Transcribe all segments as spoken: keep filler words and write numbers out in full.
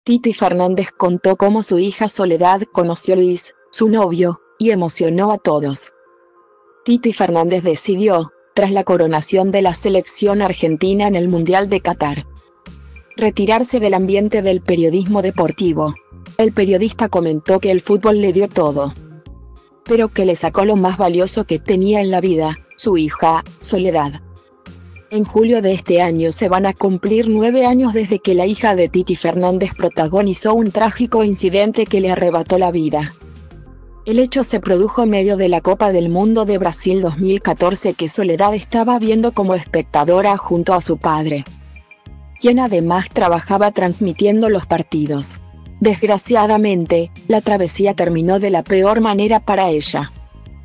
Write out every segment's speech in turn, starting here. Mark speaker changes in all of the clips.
Speaker 1: Titi Fernández contó cómo su hija Soledad conoció a Luis, su novio, y emocionó a todos. Titi Fernández decidió, tras la coronación de la selección argentina en el Mundial de Qatar, retirarse del ambiente del periodismo deportivo. El periodista comentó que el fútbol le dio todo, pero que le sacó lo más valioso que tenía en la vida, su hija, Soledad. En julio de este año se van a cumplir nueve años desde que la hija de Titi Fernández protagonizó un trágico incidente que le arrebató la vida. El hecho se produjo en medio de la Copa del Mundo de Brasil dos mil catorce que Soledad estaba viendo como espectadora junto a su padre, quien además trabajaba transmitiendo los partidos. Desgraciadamente, la travesía terminó de la peor manera para ella.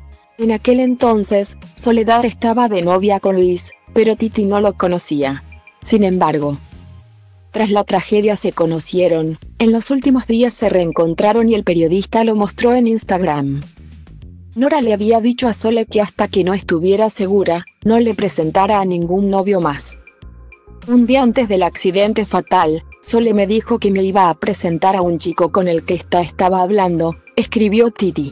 Speaker 1: En aquel entonces, Soledad estaba de novia con Luis, pero Titi no lo conocía. Sin embargo, tras la tragedia se conocieron, en los últimos días se reencontraron y el periodista lo mostró en Instagram. Nora le había dicho a Sole que hasta que no estuviera segura, no le presentara a ningún novio más. Un día antes del accidente fatal, Sole me dijo que me iba a presentar a un chico con el que esta estaba hablando, escribió Titi.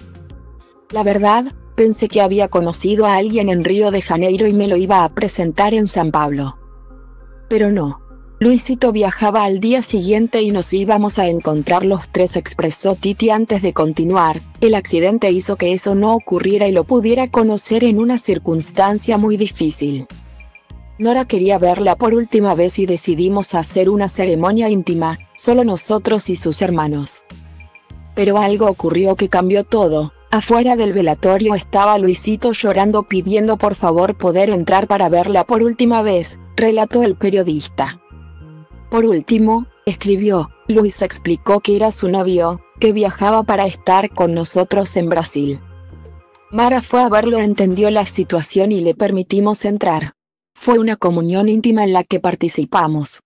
Speaker 1: La verdad, pensé que había conocido a alguien en Río de Janeiro y me lo iba a presentar en San Pablo. Pero no. Luisito viajaba al día siguiente y nos íbamos a encontrar los tres, expresó Titi antes de continuar. El accidente hizo que eso no ocurriera y lo pudiera conocer en una circunstancia muy difícil. Nora quería verla por última vez y decidimos hacer una ceremonia íntima, solo nosotros y sus hermanos. Pero algo ocurrió que cambió todo. Afuera del velatorio estaba Luisito llorando pidiendo por favor poder entrar para verla por última vez, relató el periodista. Por último, escribió, Luis explicó que era su novio, que viajaba para estar con nosotros en Brasil. Mara fue a verlo, entendió la situación y le permitimos entrar. Fue una comunión íntima en la que participamos.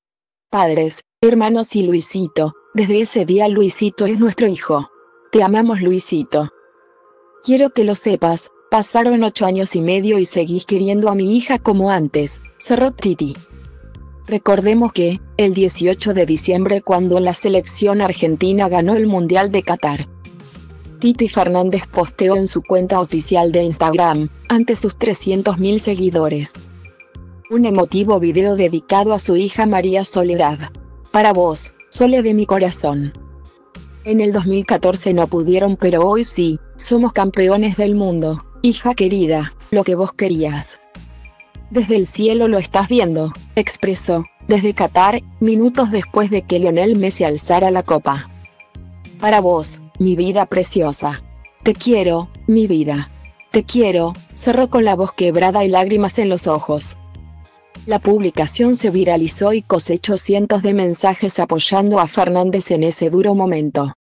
Speaker 1: Padres, hermanos y Luisito, desde ese día Luisito es nuestro hijo. Te amamos, Luisito. Quiero que lo sepas, pasaron ocho años y medio y seguís queriendo a mi hija como antes, cerró Titi. Recordemos que, el dieciocho de diciembre, cuando la selección argentina ganó el Mundial de Qatar, Titi Fernández posteó en su cuenta oficial de Instagram, ante sus trescientos mil seguidores, un emotivo video dedicado a su hija María Soledad. Para vos, Sole de mi corazón. En el dos mil catorce no pudieron, pero hoy sí, somos campeones del mundo, hija querida, lo que vos querías. Desde el cielo lo estás viendo, expresó, desde Qatar, minutos después de que Lionel Messi alzara la copa. Para vos, mi vida preciosa. Te quiero, mi vida. Te quiero, cerró con la voz quebrada y lágrimas en los ojos. La publicación se viralizó y cosechó cientos de mensajes apoyando a Fernández en ese duro momento.